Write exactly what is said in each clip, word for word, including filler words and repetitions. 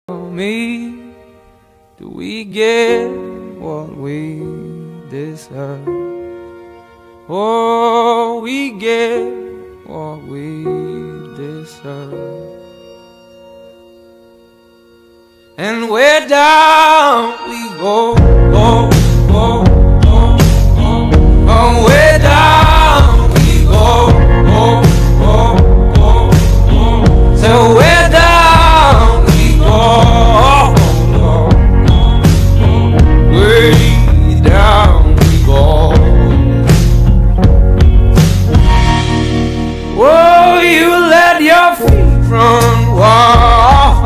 me, do we get what we deserve? Oh, we get what we deserve. And where down we go, go, go, go, go. Oh, where down we go, go, go, go, go. So where down we go, go, go, go. Way down we go. Oh, you let your feet run wild.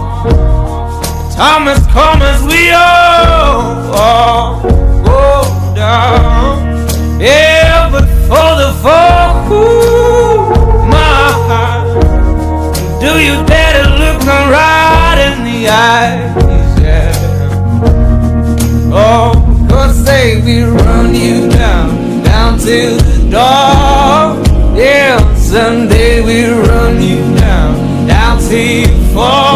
Time has come as we all, all go down. Yeah, but for the fall, ooh, my heart, do you dare to look me right in the eyes? Yeah. Oh, cause say we run you down, down to the door. Yeah, someday we run you down, down till you fall.